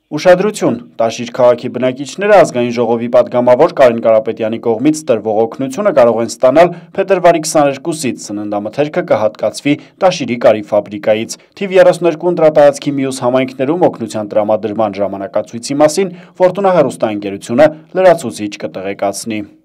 Ուշադրություն, Տաշիր քաղաքի բնակիչները ազգային ժողովի պատգամավոր Կարեն Կարապետյանի կողմից տրվող օգնությունը կարող են ստանալ փետրվարի 22-ից, սննդամթերքը կհատկացվի Տաշիրի կարի ֆաբրիկայից։ Թիվ 32 ընտրատարածքի մյուս համայնքներում օգնության տրամադրման ժամանակացույցի մասին Ֆորտունա հեռուստաընկերությունը լրացուցիչ կտեղեկացնի։